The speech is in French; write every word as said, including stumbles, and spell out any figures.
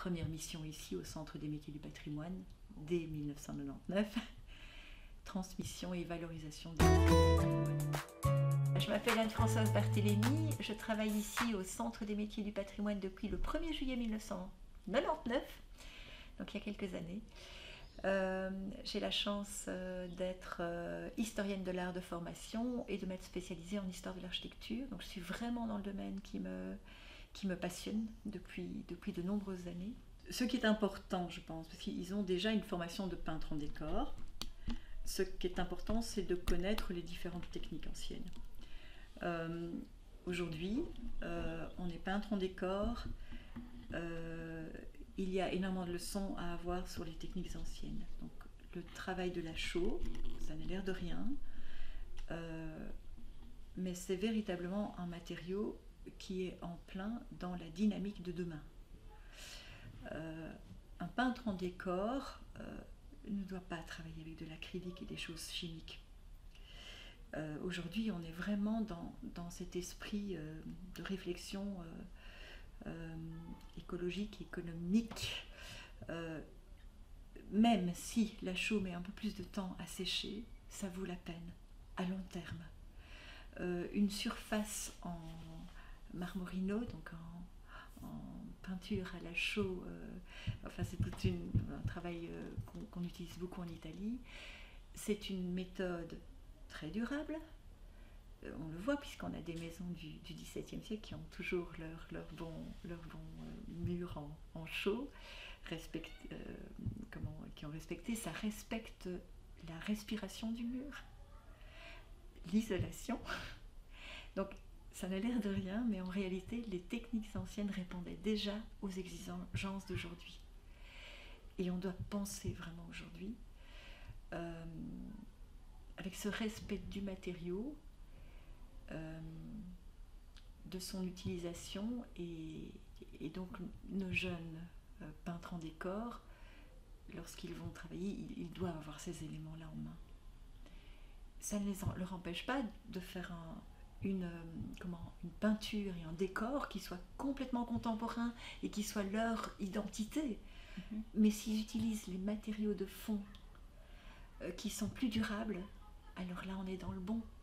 première mission ici au Centre des métiers du patrimoine dès mille neuf cent quatre-vingt-dix-neuf. Transmission et valorisation du patrimoine. Je m'appelle Anne-Françoise Barthélémy, je travaille ici au Centre des métiers du patrimoine depuis le premier juillet mille neuf cent quatre-vingt-dix-neuf, donc il y a quelques années. Euh, j'ai la chance euh, d'être euh, historienne de l'art de formation et de m'être spécialisée en histoire de l'architecture. Donc je suis vraiment dans le domaine qui me, qui me passionne depuis, depuis de nombreuses années. Ce qui est important, je pense, parce qu'ils ont déjà une formation de peintre en décor. Ce qui est important, c'est de connaître les différentes techniques anciennes. Euh, Aujourd'hui, euh, on est peintre en décor. Euh, il y a énormément de leçons à avoir sur les techniques anciennes. Donc, le travail de la chaux, ça n'a l'air de rien, euh, mais c'est véritablement un matériau qui est en plein dans la dynamique de demain. Euh, un peintre en décor euh, ne doit pas travailler avec de l'acrylique et des choses chimiques. Euh, Aujourd'hui, on est vraiment dans, dans cet esprit euh, de réflexion euh, euh, écologique, économique. Euh, même si la chaux met un peu plus de temps à sécher, ça vaut la peine à long terme. Euh, une surface en marmorino, donc en, en peinture à la chaux, euh, enfin c'est tout une, un travail euh, qu'on qu'on utilise beaucoup en Italie. C'est une méthode très durable. Euh, on le voit puisqu'on a des maisons du, du dix-septième siècle qui ont toujours leur, leur bon, leur bon euh, mur en, en chaux, respecte, euh, comment, qui ont respecté, ça respecte la respiration du mur, l'isolation. Donc ça n'a l'air de rien, mais en réalité, les techniques anciennes répondaient déjà aux exigences d'aujourd'hui. Et on doit penser vraiment aujourd'hui, euh, avec ce respect du matériau, euh, de son utilisation, et, et donc nos jeunes euh, peintres en décor, lorsqu'ils vont travailler, ils, ils doivent avoir ces éléments-là en main. Ça ne les en, leur empêche pas de faire un, une, euh, comment, une peinture et un décor qui soit complètement contemporain et qui soit leur identité. Mm-hmm. Mais s'ils utilisent les matériaux de fond euh, qui sont plus durables, alors là on est dans le bon.